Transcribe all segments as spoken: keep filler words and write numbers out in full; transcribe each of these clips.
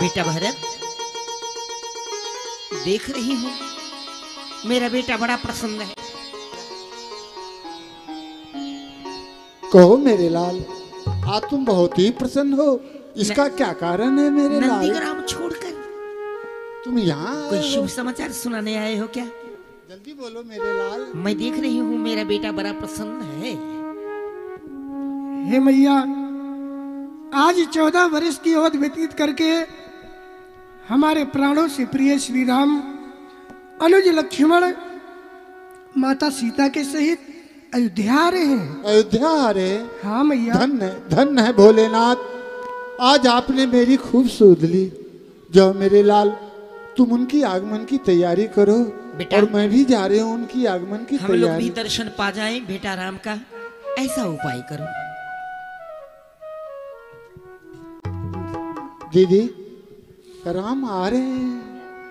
बेटा भरत, देख रही हूँ मेरा बेटा बड़ा प्रसन्न है। कहो मेरे लाल, आज तुम बहुत ही प्रसन्न हो, इसका क्या कारण है मेरे लाल? नंदीग्राम छोड़कर तुम यहाँ कोई शुभ समाचार सुनाने आए हो क्या? जल्दी बोलो मेरे लाल। मैं देख रही हूँ मेरा बेटा बड़ा प्रसन्न है। हे मैया, आज चौदह वर्ष की अवधि व्यतीत करके हमारे प्राणों से प्रिय श्री राम अनुज लक्ष्मण माता सीता के सहित अयोध्या आ रहे हैं। अयोध्या आ रहे? हाँ मैया। धन्य धन्य है भोलेनाथ, आज आपने मेरी खूब सुध ली। जाओ मेरे लाल, तुम उनकी आगमन की तैयारी करो और मैं भी जा रही हूँ उनकी आगमन की हम तैयारी। लोग भी दर्शन पा जाएं बेटा राम का, ऐसा उपाय करो। दीदी, राम आ रहे हैं।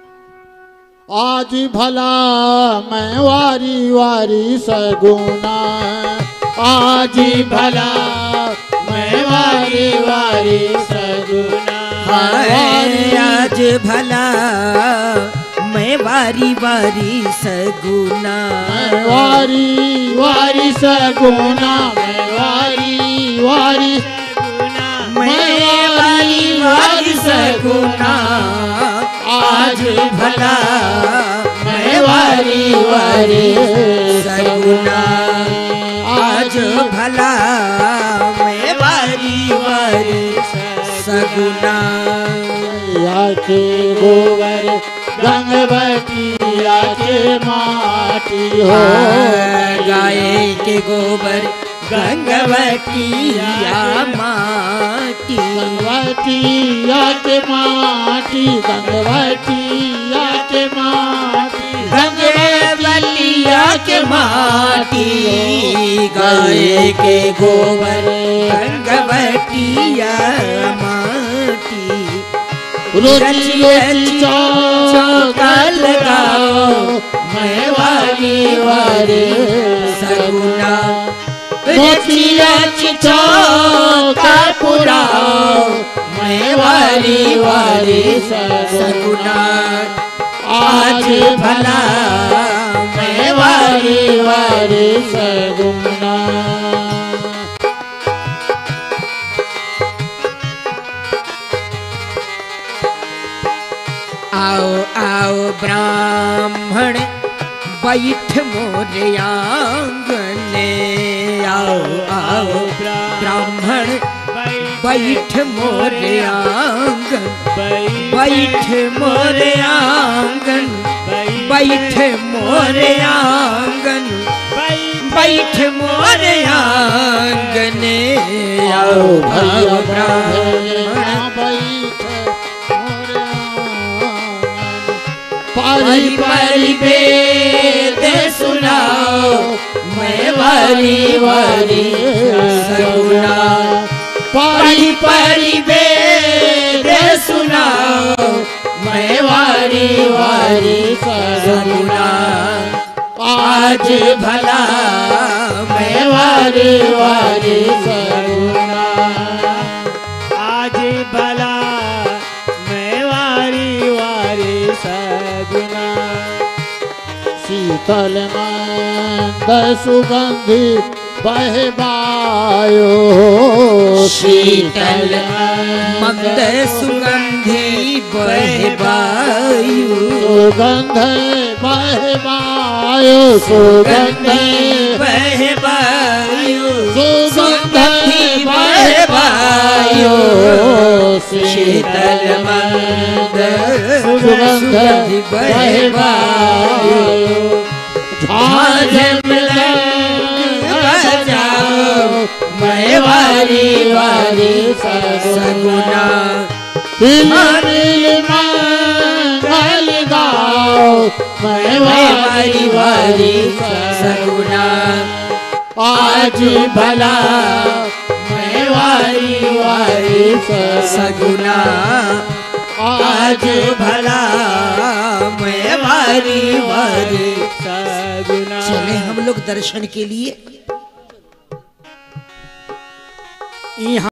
आज भला मैं वारी वारी सगुना, आज भला मैं वारी वारी सगुना। आज भला मैं वारी वारी सगुना, मैं वारी वारी सगुना, मैं वारी वारी सगुना, मैं वारी वारी सगुना। आज भला मैं वारी वारी सगुना, आज भला मैं वारी वारी सगुना। आके गोबर गंगवती आके माटी हो, गाय के गोबर गंगवती या माटी, गंगवती आके माटी, गंगवती आके माटी, गंगवती के माटी। गाय के गोबर गंगवती या माटी। रोटी रोटी चौका लगाओ, मैं वारी वारी सगुना। रोटी रोटी चौका पुराओ, मैं वारी वारी सगुना। आज भला मैं वारी वारी सगुना। आओ आओ ब्राह्मण बैठ मोरे आंगने, आओ आओ ब्राह्मण बैठ मोरे आंगन, बैठ मोरे आंगन, बैठ मोरे आंगन, बैठ मोरे आंगने। आओ आओ ब्राह्मण पारी पारी वेद सुनाओ, मैं वारी वारी सगुना। पारी पारी वेद सुनाओ, मैं वारी वारी सगुना। आज भला मैं वारी वारी सगुना, आज भला मैं वारी वारी सगुना। शीतल मंद सुगंधि बहबायो, शीतल मंद सुगंधि बहबायु, सुगंध बहबायो, सुगंध बहबायु, सुगंध बहबायु। शीतल मंद सुगंध बहबायो। झांझ मृदंग बजाओ, मैं वारी वारी सगुना। हिल मंगल गाओ, मैं वारी वारी सगुना। आज भला मैं वारी वारी सगुना। आज भला मैं वारी वारी सगुना। चले हम लोग दर्शन के लिए। यहाँ